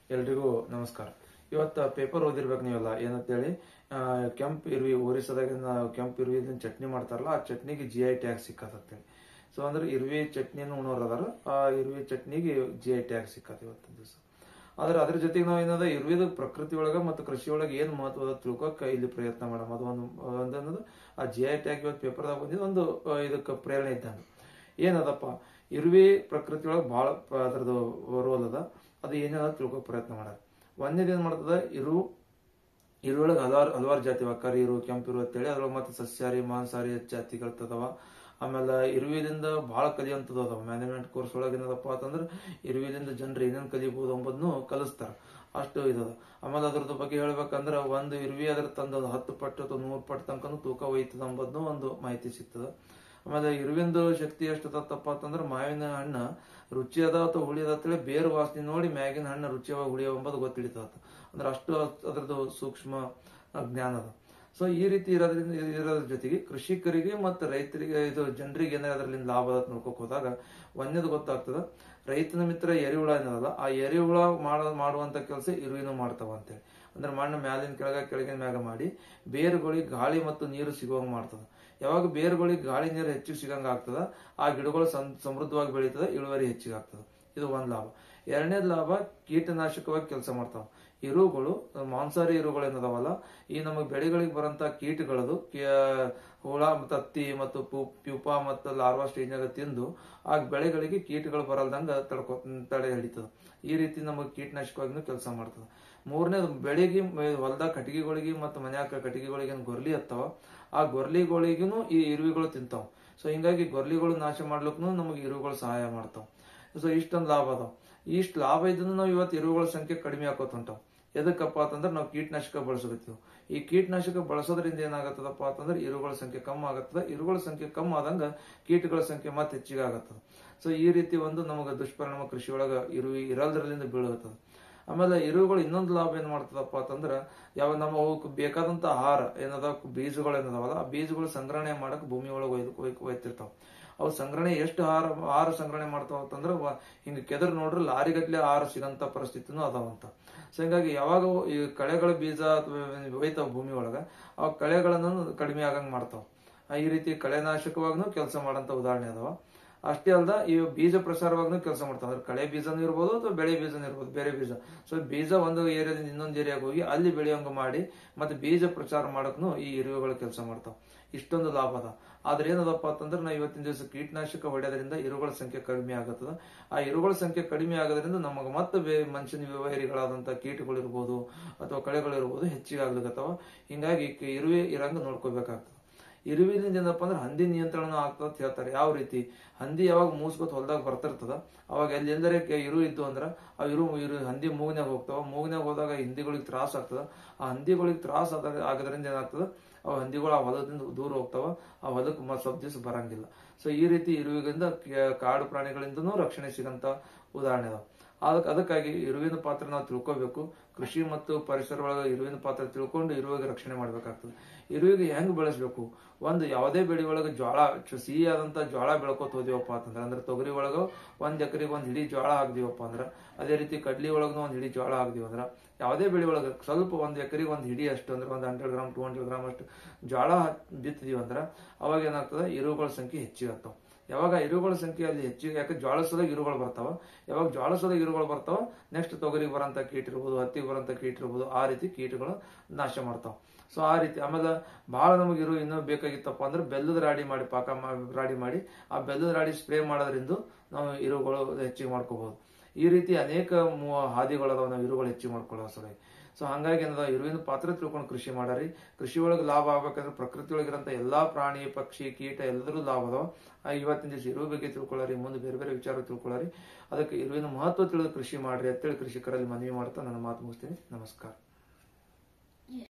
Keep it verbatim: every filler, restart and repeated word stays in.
ಎಲ್ರಿಗೂ ನಮಸ್ಕಾರ. ಇವತ್ತು ಪೇಪರ್ ಓದಿರ್ಬೇಕು ನೀವೆಲ್ಲ ಏನಂತೇಳಿ. ಕೆಂಪ್ ಇರ್ವಿ ಒರಿಸ್ಸಾದಾಗ ಕೆಂಪ್ ಇರ್ವಿ ಚಟ್ನಿ ಮಾಡ್ತಾರಲ್ಲ, ಆ ಚಟ್ನಿಗೆ ಜಿ ಐ ಟ್ಯಾಗ್ ಸಿಕ್ಕತ್ತೇಳಿ. ಸೊ ಅಂದ್ರೆ ಇರ್ವಿ ಚಟ್ನಿಯನ್ನು ಉಣೋರ್ ಅದಾರ, ಆ ಇರ್ವಿ ಚಟ್ನಿಗೆ ಜಿ ಐ ಟ್ಯಾಗ್ ಸಿಕ್ಕತ್ ಇವತ್ತಿನ ದಿವಸ. ಆದ್ರೆ ಅದ್ರ ಜೊತೆಗೆ ನಾವು ಏನದ ಇರ್ವಿದ ಪ್ರಕೃತಿ ಒಳಗ ಮತ್ತು ಕೃಷಿ ಒಳಗೆ ಏನ್ ಮಹತ್ವದ ತಿಳ್ಕೊಕ್ ಇಲ್ಲಿ ಪ್ರಯತ್ನ ಮಾಡಮ್. ಅದು ಒಂದು ಒಂದನ್ನೋದು ಆ ಜಿ ಐ ಟ್ಯಾಗ್ ಇವತ್ತು ಪೇಪರ್ದಾಗ ಬಂದಿದ್ದು ಒಂದು ಇದಕ್ಕೆ ಪ್ರೇರಣೆ ಇದ್ದಂಗ. ಏನದಪ್ಪ, ಇರ್ವಿ ಪ್ರಕೃತಿ ಒಳಗೆ ಬಹಳ ಅದರದ್ದು ರೋಲ್ ಅದ. ಅದು ಏನೇನ ತಿಳ್ಕೊಕ್ ಪ್ರಯತ್ನ ಮಾಡೋದು. ಒಂದೇದು ಏನ್ ಮಾಡ್ತದ, ಇರು ಇರುವೊಳಗೆ ಹಲವಾರು ಹಲವಾರು ಜಾತಿ ಅವ. ಕರಿ ಇರು, ಕೆಂಪು ಇರು ಅಂತೇಳಿ ಅದ್ರೊಳಗೆ ಮತ್ತೆ ಸಸ್ಯಾಹಾರಿ ಮಾಂಸಾಹಾರಿ ಜಾತಿಗಳತ್ತದವ. ಆಮೇಲೆ ಇರುವಿಲಿಂದ ಬಹಳ ಕಲಿಯುವಂಥದ್ದು ಅದಾವ. ಮ್ಯಾನೇಜ್ಮೆಂಟ್ ಕೋರ್ಸ್ ಒಳಗೆ ಏನದಪ್ಪ ಅಂತಂದ್ರೆ ಇರುವಿಲಿಂದ ಜನರು ಏನೇನು ಕಲಿಬಹುದು ಎಂಬುದನ್ನು ಕಲಿಸ್ತಾರ. ಅಷ್ಟು ಇದದ. ಆಮೇಲೆ ಅದ್ರದ್ದು ಬಗ್ಗೆ ಹೇಳ್ಬೇಕಂದ್ರೆ ಒಂದು ಇರುವಿ ಅದ್ರ ತಂದ ಹತ್ತು ಪಟ್ಟು ಅಥವಾ ನೂರು ಪಟ್ಟು ತನಕನೂ ತೂಕ ಒಯ್ತದ ಎಂಬುದನ್ನು ಒಂದು ಮಾಹಿತಿ ಸಿಗ್ತದ. ಆಮೇಲೆ ಇರುವಿಂದು ಶಕ್ತಿ ಎಷ್ಟು ತತ್ತಪ್ಪ ಅಂತಂದ್ರೆ ಮಾವಿನ ಹಣ್ಣು ರುಚಿ ಅದ ಅಥವಾ ಹುಳಿ ಅದ ಅಂತೇಳಿ ಬೇರೆ ವಾಸನೆ ನೋಡಿ ಮ್ಯಾಗಿನ ಹಣ್ಣು ರುಚಿಯವ ಹುಳಿಯವ ಎಂಬುದು ಗೊತ್ತಿಡಿತದ. ಅಂದ್ರೆ ಅಷ್ಟು ಅದರದ್ದು ಸೂಕ್ಷ್ಮ ಜ್ಞಾನ ಅದ. ಸೊ ಈ ರೀತಿ ಇರೋದ್ರಿಂದ ಇರೋದ್ರ ಜೊತೆಗೆ ಕೃಷಿಕರಿಗೆ ಮತ್ತು ರೈತರಿಗೆ ಇದು ಜನರಿಗೆ ಏನಾರ ಅದರಿಂದ ಲಾಭ ಅದ ನೋಡ್ಕೋಕ್ ಹೋದಾಗ ಒಂದೇದು ಗೊತ್ತಾಗ್ತದ. ರೈತನ ಮಿತ್ರ ಎರಿಹುಳ ಏನದಲ್ಲ, ಆ ಎರಿಹುಳ ಮಾಡ ಮಾಡುವಂತ ಕೆಲಸ ಇರುವಿನೂ ಮಾಡ್ತಾವ ಅಂತೇಳಿ. ಅಂದ್ರೆ ಮಣ್ಣು ಮ್ಯಾಲಿನ ಕೆಳಗ ಕೆಳಗಿನ ಮ್ಯಾಗ ಮಾಡಿ ಬೇರುಗಳಿಗೆ ಗಾಳಿ ಮತ್ತು ನೀರು ಸಿಗುವಂಗ ಮಾಡ್ತದ. ಯಾವಾಗ ಬೇರುಗಳಿಗೆ ಗಾಳಿ ನೀರು ಹೆಚ್ಚಿಗೆ ಸಿಗಂಗ ಆಗ್ತದ, ಆ ಗಿಡಗಳು ಸಮೃದ್ಧವಾಗಿ ಬೆಳೀತದ, ಇಳುವರಿ ಹೆಚ್ಚಿಗೆ ಆಗ್ತದ. ಇದು ಒಂದ್ ಲಾಭ. ಎರಡನೇದ್ ಲಾಭ, ಕೀಟನಾಶಕವಾಗಿ ಕೆಲಸ ಮಾಡ್ತಾವ. ಇರುಗಳು ಮಾಂಸಾಹಾರಿ ಇರುಗಳು ಏನದಾವಲ್ಲ, ಈ ನಮಗೆ ಬೆಳೆಗಳಿಗೆ ಬರಂತ ಕೀಟಗಳದು ಹುಳ ತತ್ತಿ ಮತ್ತು ಪ್ಯೂಪ ಮತ್ತು ಲಾರ್ವಾ ಸ್ಟೇಜ್ನಾಗ ತಿಂದು ಆ ಬೆಳೆಗಳಿಗೆ ಕೀಟಗಳು ಬರಲ್ದಂಗ ತಡ್ಕೊ ತಡೆ ಹಿಡಿತದ. ಈ ರೀತಿ ನಮಗೆ ಕೀಟನಾಶಕವಾಗಿನೂ ಕೆಲಸ ಮಾಡ್ತದ. ಮೂರನೇದು, ಬೆಳೆಗೆ ಹೊಲದಾಗ ಕಟ್ಟಿಗೆಗಳಿಗೆ ಮತ್ತು ಮನ್ಯಾಗ ಕಟ್ಟಿಗೆಗಳಿಗೆ ಏನ್ ಗೊರ್ಲಿ ಹತ್ತಾವ, ಆ ಗೊರ್ಲಿಗಳಿಗೂ ಈ ಇರುವಿಗಳು ತಿಂತಾವ. ಸೊ ಹಿಂಗಾಗಿ ಗೊರ್ಲಿಗಳು ನಾಶ ಮಾಡ್ಲಿಕ್ಕೂ ನಮಗೆ ಇರುವುಗಳು ಸಹಾಯ ಮಾಡ್ತಾವ. ಸೊ ಇಷ್ಟೊಂದು ಲಾಭ ಅದಾವ. ಇಷ್ಟು ಲಾಭ ಇದ್ದನ್ನು ನಾವು ಇವತ್ತು ಇರುವುಗಳ ಸಂಖ್ಯೆ ಕಡಿಮೆ ಆಕೋತ ಹೊಂಟಾವ. ಎದಕ್ಕಪ್ಪ ಅಂತಂದ್ರೆ ನಾವು ಕೀಟನಾಶಕ ಬಳಸಕತ್ತೀವಿ. ಈ ಕೀಟನಾಶಕ ಬಳಸೋದ್ರಿಂದ ಏನಾಗತ್ತದಪ್ಪ ಅಂತಂದ್ರೆ ಇರುಗಳ ಸಂಖ್ಯೆ ಕಮ್ಮಿ ಆಗತ್ತದ. ಇರುಗಳ ಸಂಖ್ಯೆ ಕಮ್ಮಿ ಆದಂಗ ಕೀಟಗಳ ಸಂಖ್ಯೆ ಮತ್ತೆ ಹೆಚ್ಚಿಗೆ ಆಗತ್ತದ. ಸೊ ಈ ರೀತಿ ಒಂದು ನಮಗೆ ದುಷ್ಪರಿಣಾಮ ಕೃಷಿ ಒಳಗ ಇರುವಿ ಇರಲ್ದ್ರಲ್ಲಿಂದ ಬೀಳತ್ತದ. ಆಮೇಲೆ ಇರುವುಗಳು ಇನ್ನೊಂದು ಲಾಭ ಏನ್ ಮಾಡ್ತದಪ್ಪ ಅಂತಂದ್ರ, ಯಾವ ನಮ್ಮ ಅವಕ್ಕೆ ಬೇಕಾದಂತ ಆಹಾರ ಏನದ ಬೀಜಗಳು ಏನದಾವಲ್ಲ, ಆ ಬೀಜಗಳು ಸಂಗ್ರಹಣೆ ಮಾಡಕ್ ಭೂಮಿ ಒಳಗೆ ಒಯ್ದು ಒಯ್ತಿರ್ತಾವ. ಅವು ಸಂಗ್ರಹಣೆ ಎಷ್ಟು ಆಹಾರ ಆಹಾರ ಸಂಗ್ರಹಣೆ ಮಾಡ್ತಾವ ಅಂತಂದ್ರ ಹಿಂಗ ಕೆದರ್ ನೋಡ್ರಿ ಲಾರಿಗಟ್ಲೆ ಆಹಾರ ಸಿಗಂತ ಪರಿಸ್ಥಿತಿನೂ ಅದಾವಂತ. ಸೊ ಹಿಂಗಾಗಿ ಯಾವಾಗ ಈ ಕಳೆಗಳ ಬೀಜ ಒಯ್ತಾವ ಭೂಮಿ ಒಳಗ, ಆ ಕಳೆಗಳನ್ನು ಕಡಿಮೆ ಆಗಂಗ್ ಮಾಡ್ತಾವ. ಈ ರೀತಿ ಕಳೆನಾಶಕವಾಗೂ ಕೆಲಸ ಮಾಡಂತ ಉದಾಹರಣೆ ಅದಾವ. ಅಷ್ಟೇ ಅಲ್ದ ಈ ಬೀಜ ಪ್ರಸಾರವಾಗೂ ಕೆಲಸ ಮಾಡ್ತಾವ. ಅಂದ್ರೆ ಕಳೆ ಬೀಜನೂ ಇರ್ಬೋದು ಅಥವಾ ಬೆಳೆ ಬೀಜನೂ ಇರ್ಬೋದು, ಬೇರೆ ಬೀಜ. ಸೊ ಬೀಜ ಒಂದು ಏರಿಯಾದಿಂದ ಇನ್ನೊಂದು ಏರಿಯಾಗ ಹೋಗಿ ಅಲ್ಲಿ ಬೆಳೆಯೋಂಗ ಮಾಡಿ ಮತ್ತೆ ಬೀಜ ಪ್ರಚಾರ ಮಾಡಕ್ನು ಈ ಇರುವೆಗಳು ಕೆಲಸ ಮಾಡ್ತಾವ. ಇಷ್ಟೊಂದು ಲಾಭ ಅದ. ಆದ್ರೆ ಏನದಪ್ಪ ಅಂತಂದ್ರೆ ನಾವು ಇವತ್ತಿನ ದಿವಸ ಕೀಟನಾಶಕ ಹೊಡೆಯೋದ್ರಿಂದ ಇರುಗಳ ಸಂಖ್ಯೆ ಕಡಿಮೆ ಆಗತ್ತದ. ಆ ಇರುಗಳ ಸಂಖ್ಯೆ ಕಡಿಮೆ ಆಗೋದ್ರಿಂದ ನಮಗೆ ಮತ್ತೆ ಮನುಷ್ಯನ ವ್ಯವಹಾರಿಗಳಾದಂತ ಕೀಟಗಳು ಇರ್ಬೋದು ಅಥವಾ ಕಳೆಗಳು ಇರ್ಬೋದು ಹೆಚ್ಚಿಗೆ ಆಗ್ಲಿಕ್ಕತ್ತವ. ಹಿಂಗಾಗಿ ಇರುವೆ ಇರಂಗ ನೋಡ್ಕೋಬೇಕಾಗ್ತದೆ. ಇರುವಿನಿಂದ ಏನಪ್ಪ ಅಂದ್ರೆ ಹಂದಿ ನಿಯಂತ್ರಣ ಆಗ್ತದ ಅಂತ ಹೇಳ್ತಾರೆ. ಯಾವ ರೀತಿ, ಹಂದಿ ಯಾವಾಗ ಮೂಸ್ಕೊತ್ ಹೊಲದಾಗ ಬರ್ತಿರ್ತದ, ಅವಾಗ ಎಲ್ಲಿ ಎಲ್ಲರೇ ಇರು ಇದ್ದು ಅಂದ್ರ ಆ ಇರು ಇರು ಹಂದಿ ಮೂಗ್ನಾಗ ಹೋಗ್ತಾವ. ಮೂಗ್ನಾಗ ಹೋದಾಗ ಹಿಂದಿಗಳಿಗೆ ತ್ರಾಸ ಆಗ್ತದ. ಆ ಹಂದಿಗಳಿಗೆ ತ್ರಾಸ ಆದಾಗ ಆಗೋದ್ರಿಂದ ಏನಾಗ್ತದ, ಅವು ಹಂದಿಗಳು ಆ ಹೊಲದಿಂದ ದೂರ ಹೋಗ್ತಾವ. ಆ ಹೊಲಕ್ಕೆ ಮತ್ ಸ್ವಲ್ಪ ದಿವಸ ಬರಂಗಿಲ್ಲ. ಸೊ ಈ ರೀತಿ ಇರುವಿಗಿಂದ ಕಾಡು ಪ್ರಾಣಿಗಳಿಂದನೂ ರಕ್ಷಣೆ ಸಿಗಂತ ಉದಾಹರಣೆ ಅದಾವ. ಅದಕ್ಕೆ ಅದಕ್ಕಾಗಿ ಇರುವಿನ ಪಾತ್ರ ನಾವು ತಿಳ್ಕೋಬೇಕು. ಕೃಷಿ ಮತ್ತು ಪರಿಸರ ಒಳಗ ಇರುವಿನ ಪಾತ್ರ ತಿಳ್ಕೊಂಡು ಇರುವಿಗೆ ರಕ್ಷಣೆ ಮಾಡ್ಬೇಕಾಗ್ತದೆ. ಇರುವಿಗೆ ಹೆಂಗ್ ಬೆಳೆಸ್ಬೇಕು, ಒಂದು ಯಾವುದೇ ಬೆಳೆ ಒಳಗ ಜ್ವಾಳ ಸಿಹಿ ಆದಂತ ಜ್ವಾಳ ಬೆಳ್ಕೋತ ಹೋದಿವಪ್ಪ ಅಂತಂದ್ರ, ಅಂದ್ರೆ ತೊಗರಿ ಒಳಗ ಒಂದ್ ಎಕರೆಗೆ ಒಂದ್ ಹಿಡಿ ಜ್ವಾಳ ಹಾಕ್ದಿವಪ್ಪ ಅಂದ್ರ, ಅದೇ ರೀತಿ ಕಡ್ಲಿ ಒಳಗ ಒಂದ್ ಹಿಡಿ ಜ್ವಾಳ ಹಾಕ್ದಿವ ಅಂದ್ರ, ಯಾವುದೇ ಬೆಳೆ ಒಳಗ ಸ್ವಲ್ಪ ಒಂದ್ ಎಕರೆಗೆ ಒಂದ್ ಹಿಡಿ ಅಷ್ಟು ಅಂದ್ರೆ ಒಂದ್ hundred gram two hundred gram ಅಷ್ಟು ಜ್ವಾಳ ಬಿತ್ತಿದೀವಿ ಅಂದ್ರ ಅವಾಗ ಏನಾಗ್ತದೆ, ಇರುವುಗಳ ಸಂಖ್ಯೆ ಹೆಚ್ಚಿಗೆ ಆಗ್ತಾವ. ಯಾವಾಗ ಇರುಗಳ ಸಂಖ್ಯೆ ಅಲ್ಲಿ ಹೆಚ್ಚಿಗೆ, ಯಾಕೆ ಜ್ವಾಳ ಸಲಗ ಇರುಗಳು ಬರ್ತಾವ. ಯಾವಾಗ ಜ್ವಾಳ ಸಲಗ ಇರುಗಳು ಬರ್ತಾವ, ನೆಕ್ಸ್ಟ್ ತೊಗರಿಗೆ ಬರಂತ ಕೀಟ ಇರ್ಬೋದು, ಹತ್ತಿಗೆ ಬರಂತ ಕೀಟ ಇರ್ಬೋದು, ಆ ರೀತಿ ಕೀಟಗಳು ನಾಶ ಮಾಡ್ತಾವ. ಸೊ ಆ ರೀತಿ ಆಮೇಲೆ ಬಹಳ ನಮಗೆ ಇರು ಇನ್ನೂ ಬೇಕಾಗಿತ್ತಪ್ಪ ಅಂದ್ರೆ ಬೆಲ್ಲದ ರಾಡಿ ಮಾಡಿ ಪಾಕ ರಾಡಿ ಮಾಡಿ ಆ ಬೆಲ್ಲದ ರಾಡಿ ಸ್ಪ್ರೇ ಮಾಡೋದ್ರಿಂದ ನಾವು ಇರುಗಳು ಹೆಚ್ಚಿಗೆ ಮಾಡ್ಕೋಬಹುದು. ಈ ರೀತಿ ಅನೇಕ ಹಾದಿಗಳದಾವ ನಾವು ಇರುಗಳು ಹೆಚ್ಚಿಗೆ ಮಾಡ್ಕೊಳ್ಳೋ ಸಲುವಾಗಿ. ಸೊ ಹಂಗಾಗಿ ಏನದ, ಇರುವಿನ ಪಾತ್ರ ತಿಳ್ಕೊಂಡು ಕೃಷಿ ಮಾಡಾರಿ. ಕೃಷಿ ಒಳಗೆ ಲಾಭ ಆಗ್ಬೇಕಂದ್ರೆ ಪ್ರಕೃತಿ ಒಳಗಿರಂತ ಎಲ್ಲಾ ಪ್ರಾಣಿ ಪಕ್ಷಿ ಕೀಟ ಎಲ್ಲರೂ ಲಾಭ ಅದಾವ. ಇವತ್ತಿನ ದಿವಸ ಇರುವ ಬಗ್ಗೆ ತಿಳ್ಕೊಳ್ಳಾರಿ, ಮುಂದೆ ಬೇರೆ ಬೇರೆ ವಿಚಾರ ತಿಳ್ಕೊಳ್ಳಾರಿ. ಅದಕ್ಕೆ ಇರುವಿನ ಮಹತ್ವ ತಿಳಿದು ಕೃಷಿ ಮಾಡ್ರಿ ಅಂತೇಳಿ ಕೃಷಿಕರಲ್ಲಿ ಮನವಿ ಮಾಡ್ತಾ ನನ್ನ ಮಾತು ಮುಗಿಸ್ತೀನಿ. ನಮಸ್ಕಾರ.